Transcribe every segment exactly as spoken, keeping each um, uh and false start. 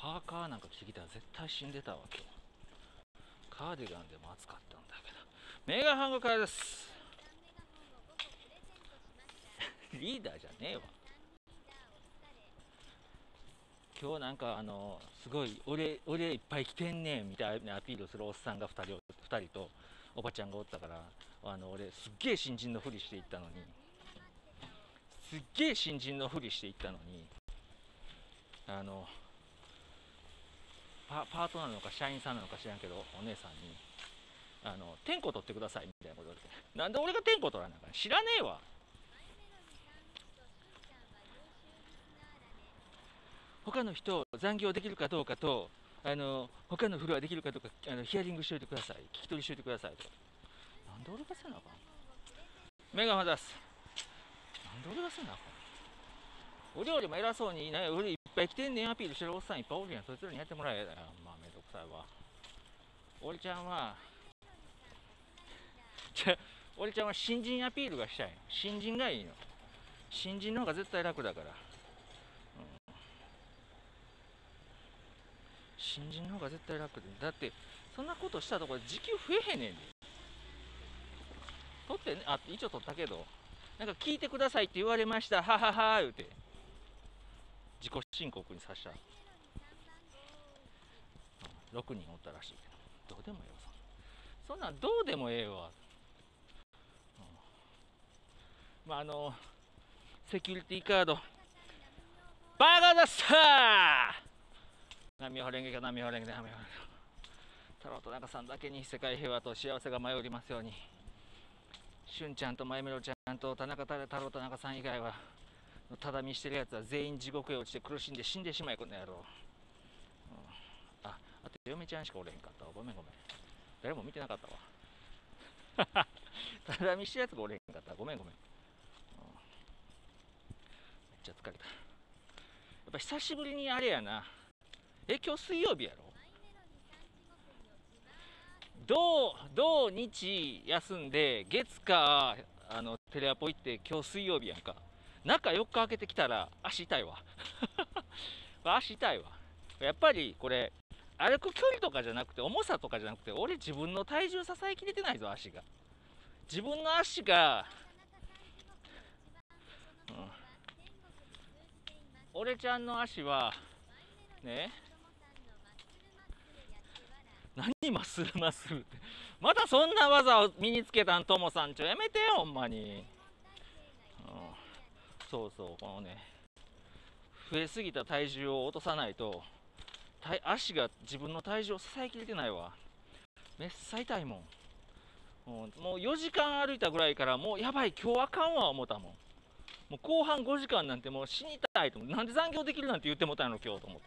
パーカーなんか着てきたら絶対死んでたわ今日。カーディガンでも暑かったんだけど。メガハングからです。リーダーじゃねえわ。今日なんかあのすごい俺俺いっぱい着てんねんみたいなアピールするおっさんがふたりふたりとおばちゃんがおったから、あの俺すっげえ新人のふりしていったのにすっげえ新人のふりしていったのにあの パ, パートなのか社員さんなのか知らんけどお姉さんにあの点呼取ってくださいみたいなこと言われて、なんで俺が点呼取らなあかん、知らねえわ。他の人残業できるかどうかと、あの他のフロアできるかどうかあのヒアリングしておいてください、聞き取りしておいてくださいと。なんで俺がせなあかん、目が出す、なんで俺がせなあかん。俺よりも偉そうにね、俺いっぱい来てんねんアピールしてるおっさんいっぱいおるやん、そいつらにやってもらえだよ。まあめんどくさいわ。俺ちゃんはじゃ俺ちゃんは新人アピールがしたいの。新人がいいの。新人の方が絶対楽だから、うん、新人の方が絶対楽で、だってそんなことしたところで時給増えへんねんで。取ってね、あ一応取ったけど、なんか聞いてくださいって言われましたははは言うて自己申告にさした。ろくにんおったらしいけど、どうでもええわそんなん、そんなんどうでもええわ。まああのセキュリティカードバカだっさー。波ほれんげか波ほれんげか波ほれんげか。太郎と中さんだけに世界平和と幸せが舞い降りますように。しゅんちゃんとまゆみろちゃんと田中太郎と中さん以外はただ見してるやつは全員地獄へ落ちて苦しんで死んでしまいこの野郎、うん、ああと嫁ちゃんしかおれへんかったわ。ごめんごめん、誰も見てなかったわただ見してるやつがおれへんかったわ。ごめんごめん、うん、めっちゃ疲れた。やっぱ久しぶりにあれやな。え今日水曜日やろ。土土日休んで月火あのテレアポ行って今日水曜日やんか。中よっか空けてきたら足痛いわ足痛いわ。やっぱりこれ歩く距離とかじゃなくて重さとかじゃなくて、俺自分の体重支えきれてないぞ。足が自分の足が、うん、俺ちゃんの足はね、何マッスルマッスルってまたそんな技を身につけたんともさんちょやめてよほんまに、うん、そうそうこのね増えすぎた体重を落とさないと足が自分の体重を支えきれてないわ。めっさ痛いもん、うん、もうよじかん歩いたぐらいからもうやばい今日あかんわ思ったもん。もう後半ごじかんなんてもう死にたいと思って、なんで残業できるなんて言ってもたんの今日と思って。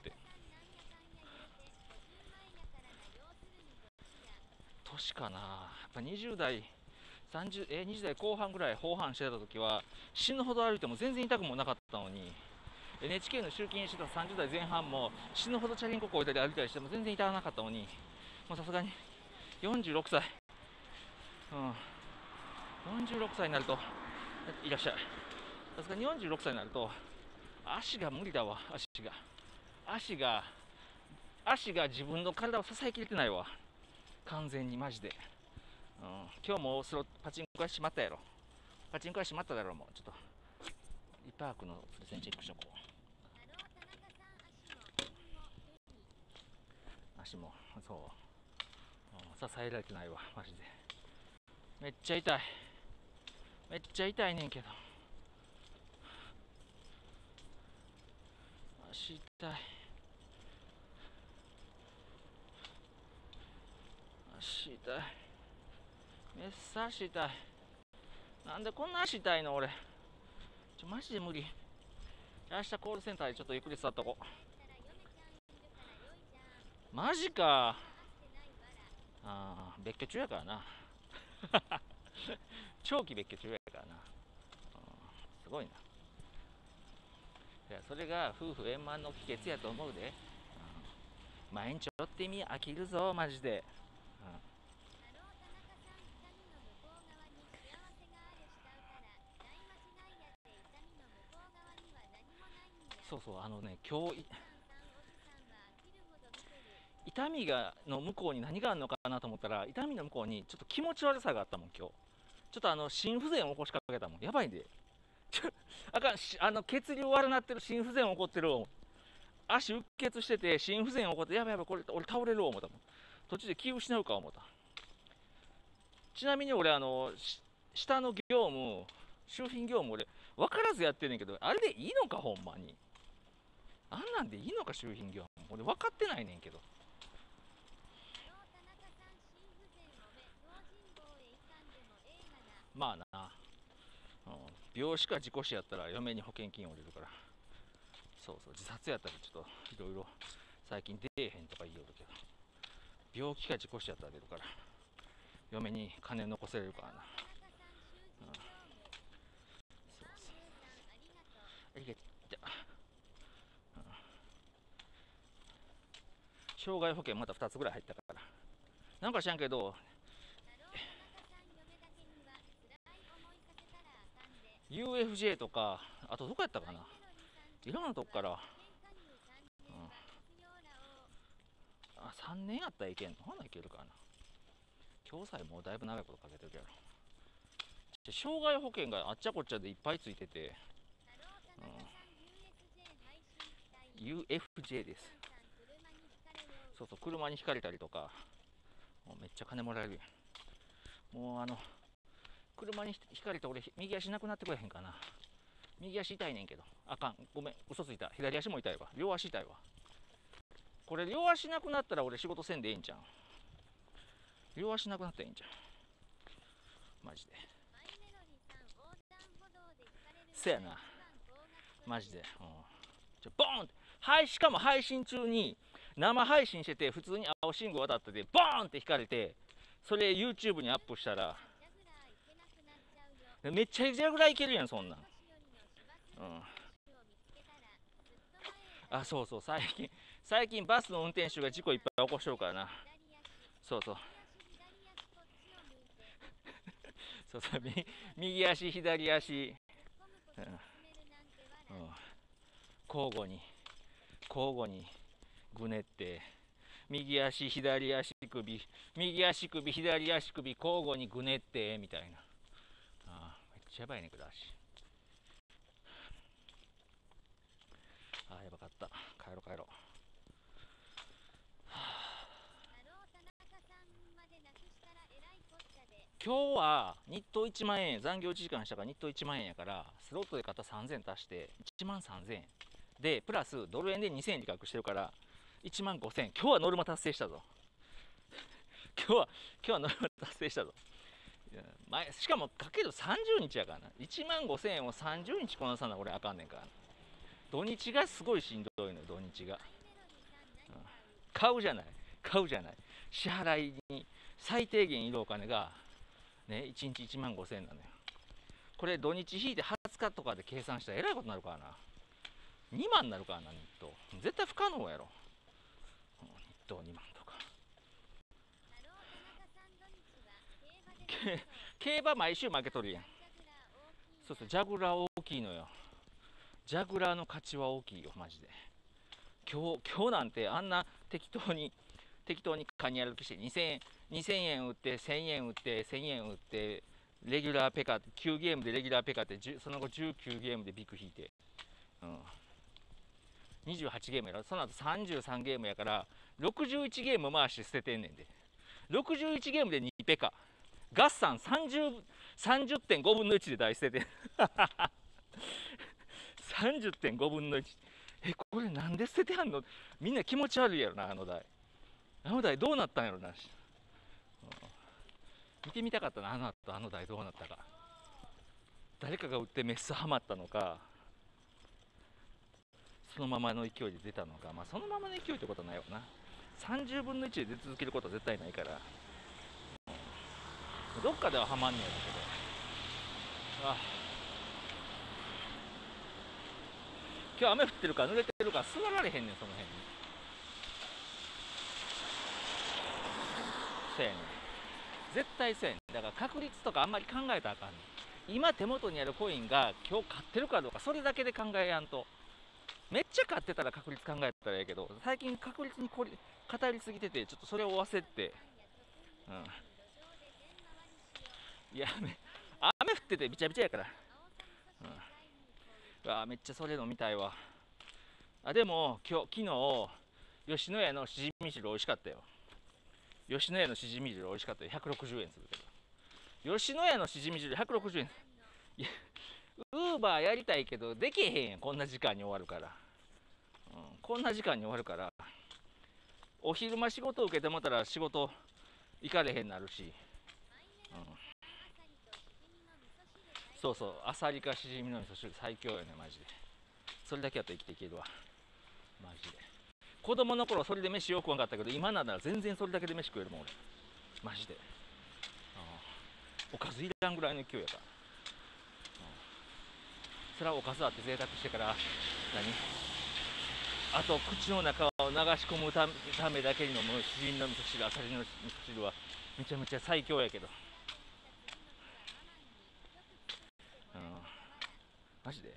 年かな、やっぱにじゅう代さんじゅうえにじゅう代後半ぐらい後半してた時は死ぬほど歩いても全然痛くもなかったのに、 エヌエイチケー の集金してたさんじゅう代前半も死ぬほどチャリンコこいたり歩いたりしても全然痛くなかったのに、もうさすがによんじゅうろくさい、うん、よんじゅうろくさいになるといらっしゃい、さすがによんじゅうろくさいになると足が無理だわ。足が足が足が自分の体を支えきれてないわ完全にマジで、うん、今日もスロパチンコが閉まったやろ。パチンコが閉まっただろう。もうちょっとリパークのプレゼンチェックしとこう。足もそう、うん、支えられてないわマジで。めっちゃ痛いめっちゃ痛いねんけど足痛い足痛いめっさ足痛い。なんでこんな足痛いの俺。ちょマジで無理。明日コールセンターでちょっとゆっくり座っとこう。マジか。ああ別居中やからな長期別居中やからな、すごいな。いやそれが夫婦円満の秘訣やと思うで、うん、毎日寄ってみ飽きるぞマジで、うん、そうそうあのね今日痛みがの向こうに何があるのかなと思ったら、痛みの向こうにちょっと気持ち悪さがあったもん今日。ちょっとあの心不全を起こしかけたもん。やばいんで。ちょあかんし、あの血流悪なってる、心不全起こってる。足うっ血してて心不全起こって、やばいやばい、これ俺倒れる思ったもん。途中で気失うか思った。ちなみに俺あの下の業務、周品業務俺分からずやってんねんけど、あれでいいのかほんまに。あんなんでいいのか周品業務。俺分かってないねんけど。まあな、うん、病死か事故死やったら嫁に保険金降りるから。そうそう、自殺やったらちょっといろいろ最近出えへんとか言いよるけど、病気か事故死やったら出るから、嫁に金残せれるからな。うん、そうそう、ありがとう。うん、障害保険またふたつぐらい入ったから、なんか知らんけどユーエフジェー とか、あとどこやったかな、いろんなとこから、うん、あさんねんやったらいけんの、ほないけるかな。共済もうだいぶ長いことかけてるやろ。障害保険があっちゃこっちゃでいっぱいついてて、うん、ユーエフジェー です。そうそう、車にひかれたりとか、もうめっちゃ金もらえるやん。もうあの車にひかれて俺右足なくなってくれへんかな。右足痛いねんけど、あかん、ごめん、嘘ついた。左足も痛いわ、両足痛いわ。これ両足なくなったら俺仕事せんでええんじゃん。両足なくなったらええんじゃん、マジで。せやな、マジで。うん、ちょボーンって、はい、しかも配信中に生配信してて、普通に青信号渡っててボーンって引かれて、それ YouTube にアップしたらめっちゃジャグラーいけるやんそんなん。うん、あ、そうそう、最近最近バスの運転手が事故いっぱい起こしとるからな。そうそうそうそう、右足左足、うんうん、交互に交互にぐねって、右足左足首、右足首左足首交互にぐねってみたいな。ああ、めっちゃやばいねんけど足。ああ、やばかった。帰ろう帰ろう。今日は日当いちまんえん、残業いちじかんしたから日当いちまんえんやから、スロットで買ったさんぜん足していちまんさんぜんえんで、プラスドル円でにせんえん利確してるからいちまんごせんえん。今日はノルマ達成したぞ今日は今日はノルマ達成したぞ。前しかもかけるさんじゅうにちやからな。いちまんごせんえんをさんじゅうにちこなさな俺あかんねんから。土日がすごいしんどいのよ、土日が。うん、買うじゃない買うじゃない、支払いに最低限いるお金がね、いちにちいちまんごせんえんなのよ。これ土日引いてはつかとかで計算したらえらいことになるからな。にまんになるからな、日当。絶対不可能やろ、うん、日当にまんとか。競馬毎週負けとるやん。そうそう、ジャグラー大きいのよ。ジャグラーの価値は大きいよ、マジで。今日今日なんてあんな適当に適当にカニ歩きしてにせんえんにせんえん売ってせんえん売ってせんえん売ってレギュラーペカってきゅうゲームでレギュラーペカってその後じゅうきゅうゲームでビッグ引いて、うん、にじゅうはちゲームやろ。その後さんじゅうさんゲームやからろくじゅういちゲーム回して捨ててんねんで。ろくじゅういちゲームでにペカ合算 さんじゅう さんじゅってんごぶんのいちで台捨ててんさんじゅってんごぶんのいち。え、これなんで捨ててはんの。みんな気持ち悪いやろな、あの台。あの台どうなったんやろな。見てみたかったな、あの後あの台どうなったか。誰かが打ってメスはまったのか、そのままの勢いで出たのか。まあそのままの勢いってことはないわな。さんじゅうぶんのいちで出続けることは絶対ないから、どっかでははまんねやろけど。あ、今日雨降ってるから濡れてるから座られへんねん、その辺に。そうやねん、絶対そうやねん。だから確率とかあんまり考えたらあかんねん。今手元にあるコインが今日買ってるかどうか、それだけで考えやんと。 めっちゃ買ってたら確率考えたらええけど、最近確率にこり偏りすぎてて、ちょっとそれを忘れて、うん、いや雨雨降っててびちゃびちゃやから、うん、わめっちゃそれ飲みたいわ。あでも今日昨日吉野家のしじみ汁美味しかったよ。吉野家のしじみ汁美味しかったよ。ひゃくろくじゅうえんするけど、吉野家のしじみ汁ひゃくろくじゅうえん。いやウーバーやりたいけどできへんやん、こんな時間に終わるから、うん、こんな時間に終わるから、お昼間仕事受けてもたら仕事行かれへんなるし、うん、そうそう、あさりかしじみの味噌汁最強よねマジで。それだけやったら生きていけるわマジで。子供の頃それで飯よくわかったけど、今なら全然それだけで飯食えるもん俺マジで。おかずいらんぐらいの勢いやから。それはおかずあって贅沢してから何あと口の中を流し込むためだけに飲むしじみの味噌汁、あさりの味噌汁はめちゃめちゃ最強やけど、うん、マジで。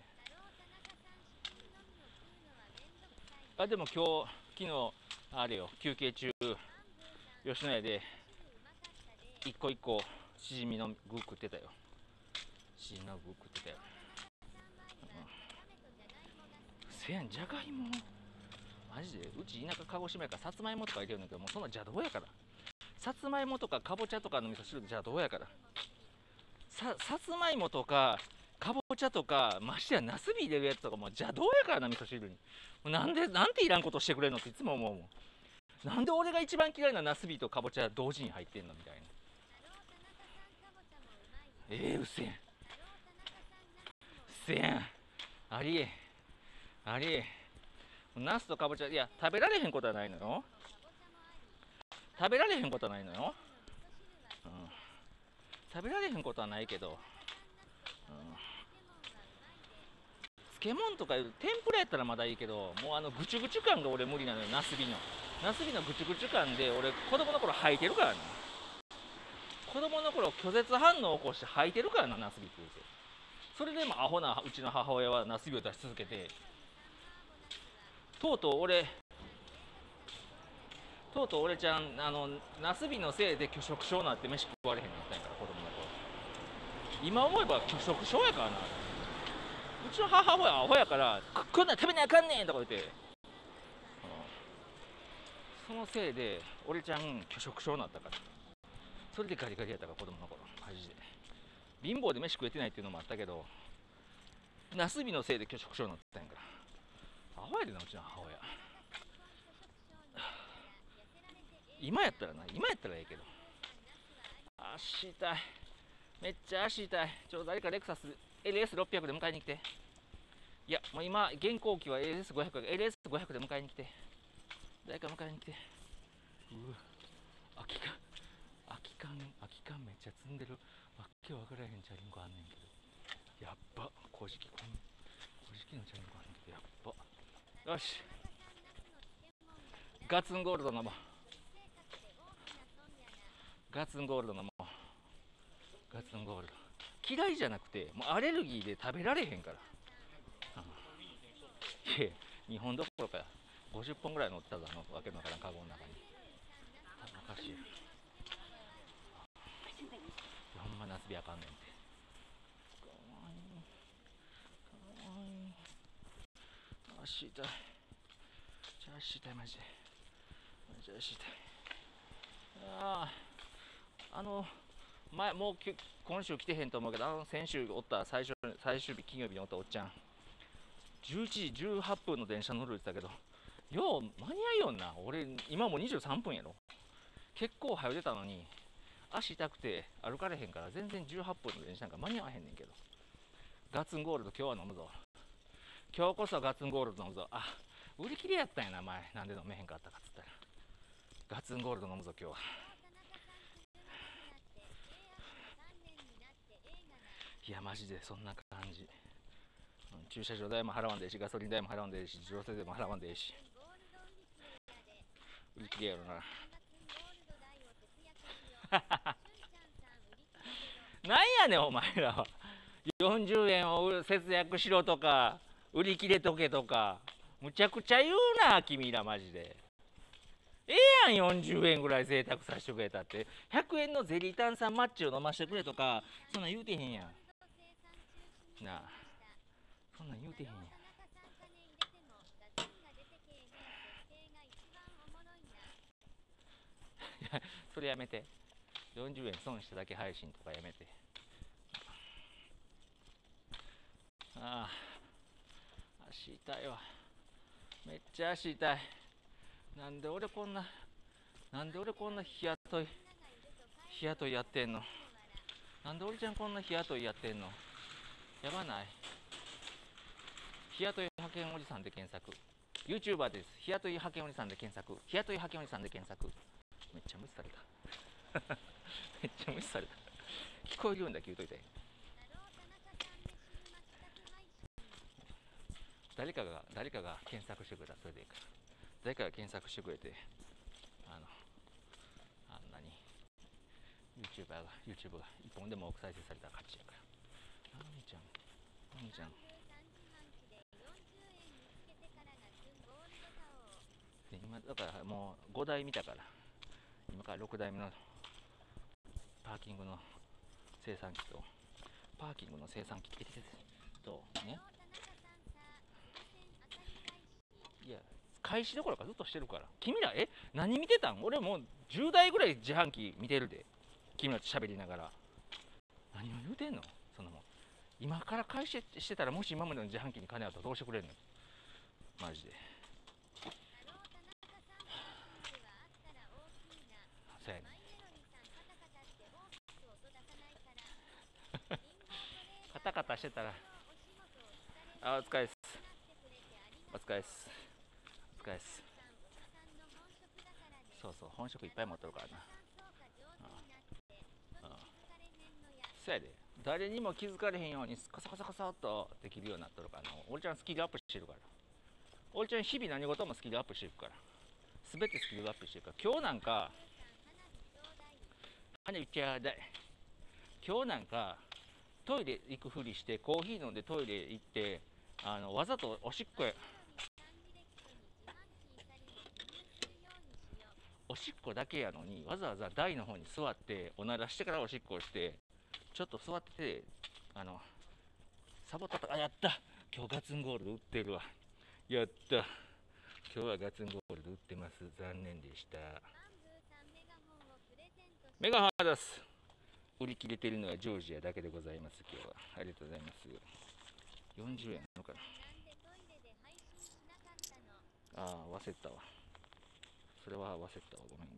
あでも今日昨日あれよ、休憩中吉野家で一個一個しじみの具食ってたよ。しじみの具食ってたよ、うん、せやん、じゃがいもマジで。うち田舎鹿児島やからさつまいもとか入れるんだけど、もうそんな邪道やから。さつまいもとかかぼちゃとかの味噌汁邪道やから。ささつまいもとかかぼちゃとか、ましてやなすび入れるやつとかもう邪道やからな味噌汁に。もうなんでなんていらんことしてくれんのっていつも思うもん。なんで俺が一番嫌いななすびとかぼちゃ同時に入ってんのみたいな。ええー、うせんうせんありえありえナスとかぼちゃ、いや食べられへんことはないのよ。食べられへんことはないのよ、うん、食べられへんことはないけど、うん、漬物とかいう天ぷらやったらまだいいけど、もうあのぐちゅぐちゅ感が俺無理なのよ。ナスビのナスビのぐちゅぐちゅ感で俺子供の頃吐いてるからな。子供の頃拒絶反応を起こして吐いてるからな、ナスビって言うて。それでもアホなうちの母親はナスビを出し続けて、とうとう俺とうとう俺ちゃんあのナスビのせいで拒食症になって飯食われへんなったんやから、子供の頃。今思えば拒食症やからな。うちの母親はアホやから「こんなん食べなあかんねん」とか言って、そのせいで俺ちゃん拒食症になったから。それでガリガリやったから子供の頃マジで。貧乏で飯食えてないっていうのもあったけど、ナスビのせいで拒食症になったんやから。アホやでなうちの母親。今やったらな、今やったらええけど。足痛い、めっちゃ足痛い。ちょっと誰かレクサス エルエスろっぴゃく で迎えに来て。いやもう今現行機は エルエスごひゃく エルエスごひゃく で迎えに来て。誰か迎えに来て。うわ空き缶空き缶空き缶めっちゃ積んでる。わっけわからへんチャリンコあんねんけど、やっば古事記古事記のチャリンコあんねんけど、やっば。よしガツンゴールド飲もう。ガツンゴールド飲もう。ガツンゴールド嫌いじゃなくて、もうアレルギーで食べられへんから、うん、いやにほんどころかごじゅっぽんぐらい乗ったぞ、あのわけのわからんカゴの中に。おかしい。ほんま夏日あかんねんて。かわいいかわいい。足痛い足痛いマジでマジで足痛い。あああの前もう今週来てへんと思うけど、あの先週おった最初最終日金曜日におったおっちゃん、じゅういちじじゅうはっぷんの電車乗るって言ったけど、よう間に合いよんな。俺今もうにじゅうさんぷんやろ。結構早出たのに足痛くて歩かれへんから全然じゅうはっぷんの電車なんか間に合わへんねんけど、ガツンゴールド今日は飲むぞ。今日こそガツンゴールド飲むぞ。あ売り切れやったんやな前。なんで飲めへんかったかっつったらガツンゴールド飲むぞ今日は。いやマジでそんな感じ。駐車場代も払わんでええし、ガソリン代も払わんでええし、自動車税も払わんでええし、売り切れやろな。なんやねんお前らは。よんじゅうえんを節約しろとか売り切れとけとかむちゃくちゃ言うな君らマジで。ええやんよんじゅうえんぐらい贅沢させてくれたって。ひゃくえんのゼリー炭酸マッチを飲ましてくれとかそんなん言うてへんやんなあ。そんなん言うてへんやん。いやそれやめて。よんじゅうえん損しただけ配信とかやめて。ああ足痛いわ。めっちゃ足痛い。なんで俺こんななんで俺こんな日雇い日雇いやってんの。なんで俺ちゃんこんな日雇いやってんの。やばない。日雇い派遣おじさんで検索。 YouTuber です。日雇い派遣おじさんで検索。日雇い派遣おじさんで検索。めっちゃ無視されためっちゃ無視された。聞こえるようにだけ言うといて。誰かが誰かが検索してくれたらそれでいいから。誰かが検索してくれてあのあんなに YouTuber が YouTube が一本でも多く再生されたら勝ちやから。あみちゃんあみちゃんで今だからもうごだい見たから今からろくだいめのパーキングの生産機とパーキングの生産機とね。いや開始どころかずっとしてるから。君らえ何見てたん。俺もうじゅうだいぐらい自販機見てるで。君らと喋りながら何を言うてんの。そんなもん今から開始してたらもし今までの自販機に金あったらどうしてくれんのマジで。そうやねカタカタしてたらあお疲れっすお疲れっすお疲れっす。そうそう本職いっぱい持っとるからな。そうやで誰にも気づかれへんようにカサカサカサっとできるようになっとるからな。俺ちゃんスキルアップしてるから。俺ちゃん日々何事もスキルアップしてるから。全てスキルアップしてるから。今日なんか羽打ちゃだい今日なんかトイレ行くふりしてコーヒー飲んでトイレ行ってあのわざとおしっこへおしっこだけやのにわざわざ台の方に座っておならしてからおしっこをしてちょっと座っててあのサボったとか。あやった今日ガツンゴールド売ってるわ。やった今日はガツンゴールド売ってます。残念でした。メガハーです。売り切れてるのはジョージアだけでございます。今日はありがとうございます。よんじゅうえんのかな。ああ忘れたわ。それは忘れたわ。ごめんご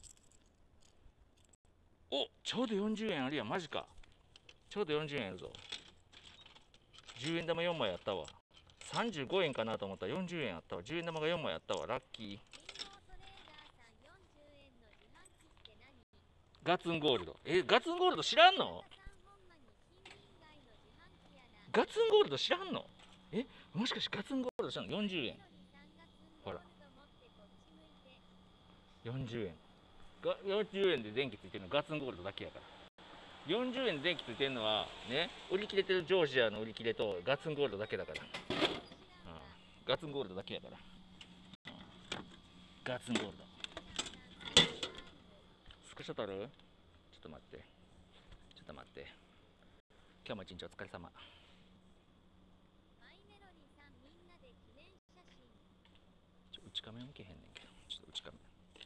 めん。おちょうどよんじゅうえんあるやん。マジか。ちょうどよんじゅうえんあるぞ。じゅうえん玉よんまいあったわ。さんじゅうごえんかなと思ったらよんじゅうえんあったわ。じゅうえん玉がよんまいあったわ。ラッキー。ガツンゴールド。えガツンゴールド知らんの。ガツンゴールド知らんの。えもしかしてガツンゴールド知らんの。よんじゅうえんほらよんじゅうえんがよんじゅうえんで電気ついてるのガツンゴールドだけやから。よんじゅうえんで電気ついてるのはね売り切れてるジョージアの売り切れとガツンゴールドだけだから。ガツンゴールドだけやから。ガツンゴールドスクショ撮る。ちょっと待ってちょっと待って。今日も一日お疲れ様。ちょ内画面受けへんねんけどちょっと内画面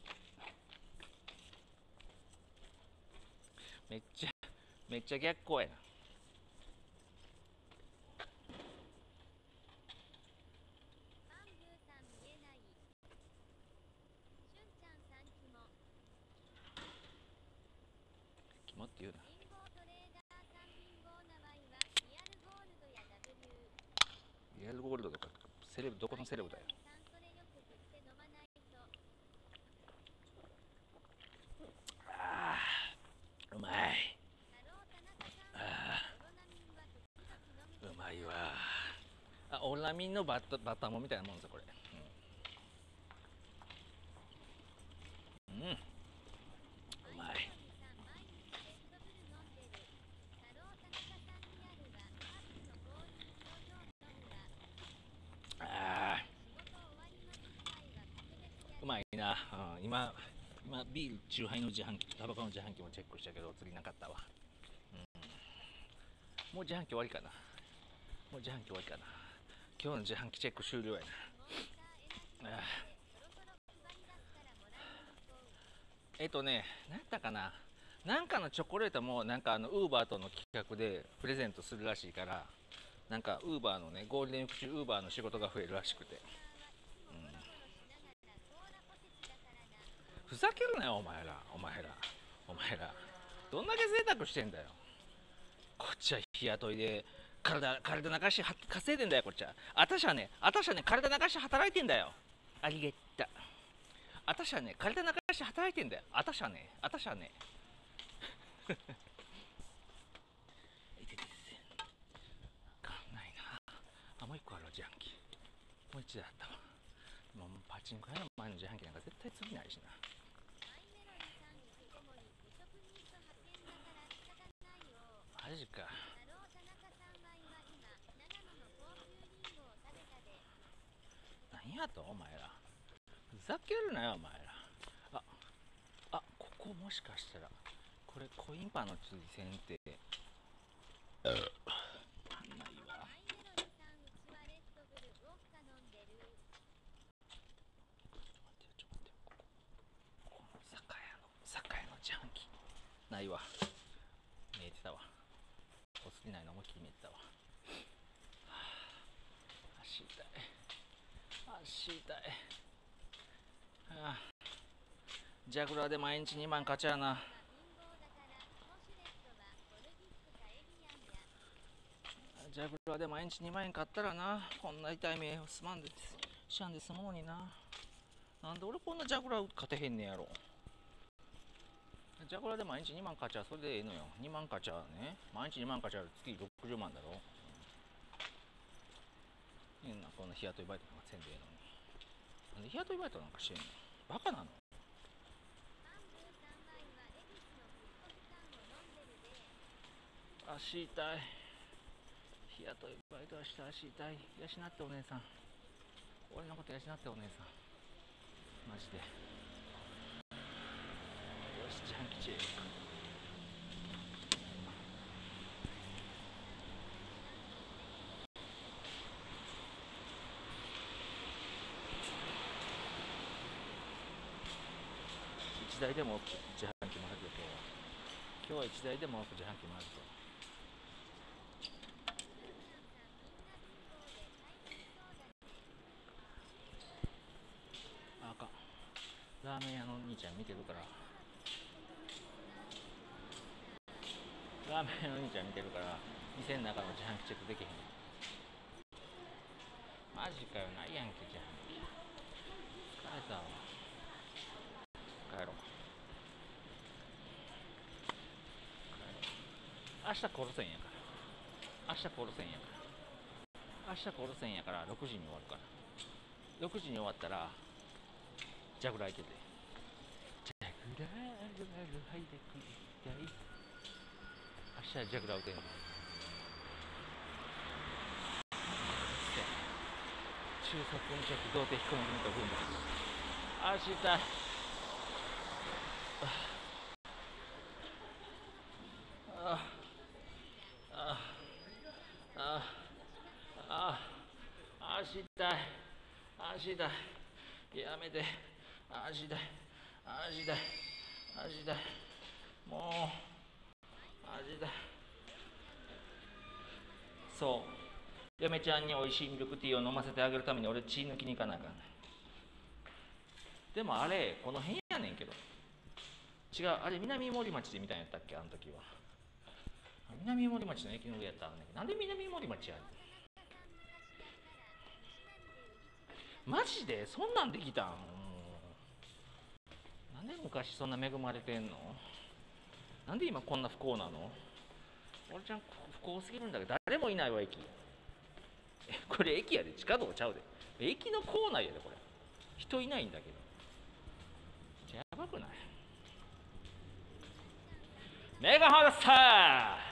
めっちゃめっちゃ逆光やな。キモって言うな。リアルゴールドとかセレブどこのセレブだよ。あーうまい。あーうまいわ。あオラミンのバッタバッターもみたいなもんですよこれ。うん、うん、うまい。 うん、今今ビール、チューハイの自販機、タバコの自販機もチェックしたけど釣りなかったわ、うん、もう自販機終わりかな、もう自販機終わりかな、今日の自販機チェック終了やな。あえっとね、何やったかな、なんかのチョコレートもなんかあのウーバーとの企画でプレゼントするらしいから、なんかウーバーのね、ゴールデンウィーク中ウーバーの仕事が増えるらしくて、うん、ふざけるなよお前ら、お前らお前らどんだけ贅沢してんだよ。こっちは日雇いで体体流し稼いでんだよ。こっちはあたしはねあたしはね体流し働いてんだよ。ありがった。あたしはね体流し働いてんだよ。あたしはねあたしはねいてててかんないなあ。もう一個ある自販機、もう一台あったわ。もうパチンコ屋の前の自販機なんか絶対釣りないしな。マジか。何やとお前ら、ふざけるなよお前ら。ああ、ここもしかしたらこれコインパンの釣り線ってあんないわ。この酒屋の酒屋の自販機ないわ。見えてたわ。お釣りないの思いっきり見えてたわ。足痛い足痛い。はあ、ジャグラーで毎日にまん勝ちゃな。ジャグラーで毎日にまん円買ったらな、こんな痛い目をすまんでしゃんで済むのにな。なんで俺こんなジャグラー勝てへんねやろ。ジャグラーで毎日にまん勝ちゃそれでええのよ。にまん勝ちゃね、毎日にまん勝ちゃ月ろくじゅうまんだろ。いいな、こんな日雇いバイトなんかせんでええのに。なんで日雇いバイトなんかしてんの、バカなの。足痛い。日雇いバイトはして足痛い。養ってお姉さん、俺のこと養ってお姉さん、マジで。よし、自販機チェック。一台でも多く自販機もあるよ。今日は今日は一台でも多く自販機もあるぞ。あかん、ラーメン屋の兄ちゃん見てるから、ラーメン屋の兄ちゃん見てるから店の中の自販機チェックできへん。マジかよ、ないやんけ自販機。疲れたわ、帰ろう帰ろう。明日コールセンやから明日コールセンやから明日コールセンやからろくじに終わるから、ろくじに終わったらジャグラー行けて、ジャグラールルハイでくりたい。明日はジャグラー打てんの。中速運着童貞飛行の組と踏んだ。足痛い。あああああ足痛い足痛い、やめて。足痛い足痛い足痛い、もう足痛い。そう、嫁ちゃんにおいしいミルクティーを飲ませてあげるために俺血抜きに行かなあかんねん。でもあれこの辺やねんけど、違う、あれ南森町で見たんやったっけ、あの時は。南森町の駅の上やったらね、なんで南森町やねん。マジでそんなんできたん。なんで昔そんな恵まれてんの。なんで今こんな不幸なの。俺ちゃん不幸すぎるんだけど、誰もいないわ駅。これ駅やで、地下道ちゃうで。駅の構内やでこれ。人いないんだけど。やばくない。メガホルスター。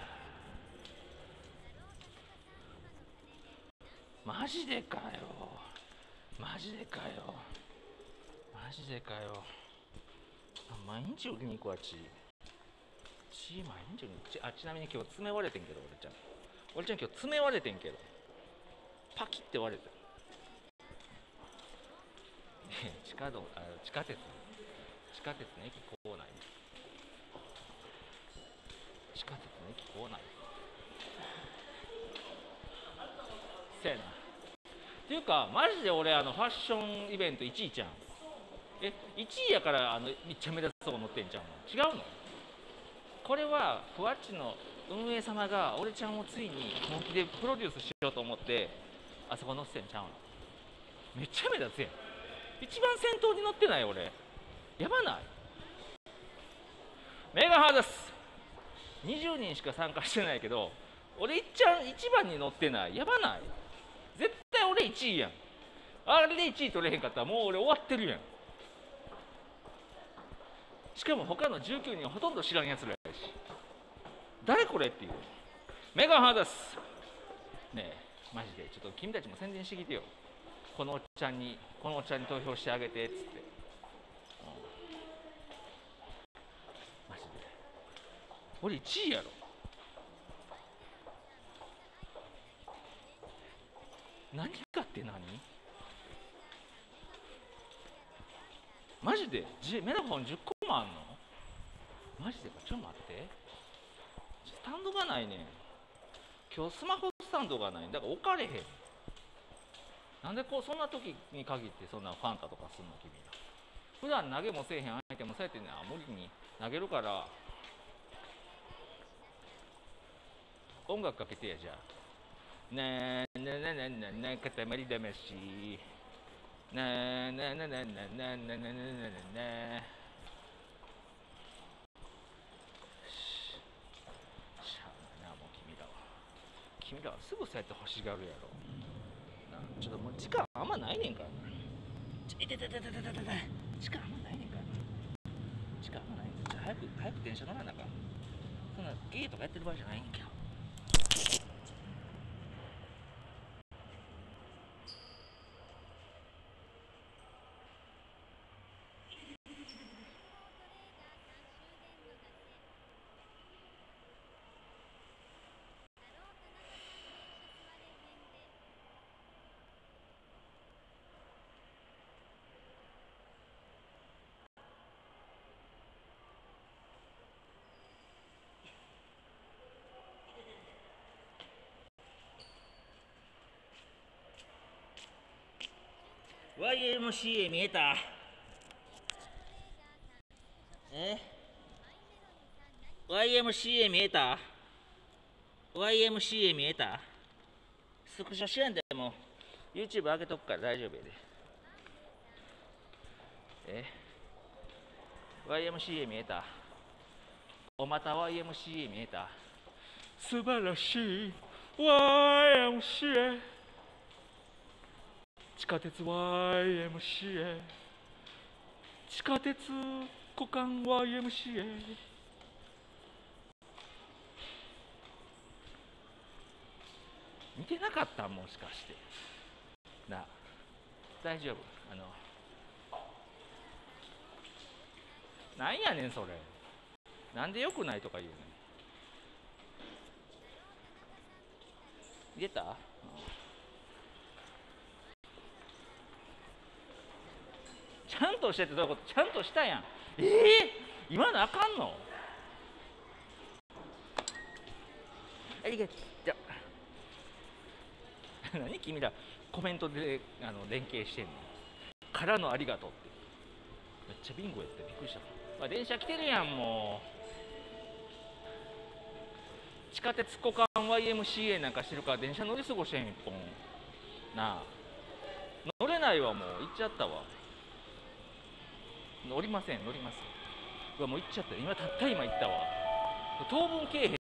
マジでかよ。マジでかよ。ママジでかよ。毎日売りに行くわ、血。血毎日売りに行く。あ、ちなみに今日爪割れてんけど、俺ちゃん。俺ちゃん今日爪割れてんけど。パキって割れてる。地下道、あ、地下鉄。地下鉄の駅構内。地下鉄の駅構内。せやな。っていうか、マジで俺、あのファッションイベントいちいちゃん。え、いちいやからあのめっちゃ目立つとこ乗ってんじゃんの。違うの？これはふわっちの運営様が俺ちゃんをついに本気でプロデュースしようと思ってあそこ乗せてんちゃうの。めっちゃ目立つやん。一番先頭に乗ってない俺。やばない？メガハードスにじゅうにんしか参加してないけど俺いっちゃん一番に乗ってない。やばない？絶対俺いちいやん。あれでいちい取れへんかったらもう俺終わってるやん。しかも他のじゅうきゅうにんはほとんど知らんやつらやし、誰これっていう。メガハードスねえ、マジでちょっと君たちも宣伝してきてよ。このおっちゃんにこのおっちゃんに投票してあげてっつって、うん、マジで俺いちいやろ。何かって何？マジでメガホンじゅっこもあんの？マジでか？ちょっと待って、スタンドがないねん。今日スマホスタンドがないんだから置かれへん。なんでこうそんな時に限ってそんなファンタとかすんの君ら。普段投げもせえへん相手もそうやってね、無理に投げるから音楽かけてや。じゃあねえねえねえねえねえねえ塊魂ねえねえねえねえねえねえねえねえねえねえ。しゃあないな、もう君らは君らはすぐそうやって欲しがるやろな。ちょっともう時間あんまないねんからな。ちょいてててててててて時間あんまないねんからな。時間あんまないねん。早く早く電車乗らなあかん。そんなゲーとかやってる場合じゃないねんけど。ワイエムシーエー 見えた？え ワイエムシーエー 見えた？ ワイエムシーエー 見えた？スクショしやんでも YouTube 上げとくから大丈夫やで。え ワイエムシーエー 見えた？おまた ワイエムシーエー 見えた？素晴らしい ワイエムシーエー、 地下鉄 ワイエムシーエー、 地下鉄股間 ワイエムシーエー。 見てなかった？もしかしてな。大丈夫？あのなんやねんそれ。なんでよくないとか言うねん。出た？ちゃんとしてってどういうこと？ちゃんとしたやん。ええー、今のあかんの？ありがとう。何君らコメントであの連携してんの？からのありがとうって。めっちゃビンゴやってびっくりした。まあ、電車来てるやんもう。地下鉄股間 ワイエムシーエー なんかしてるから電車乗り過ごしてん一本なあ。乗れないわ、もう行っちゃったわ。乗りません、乗ります。うわもう行っちゃった。今たった今行ったわ。当分けえへん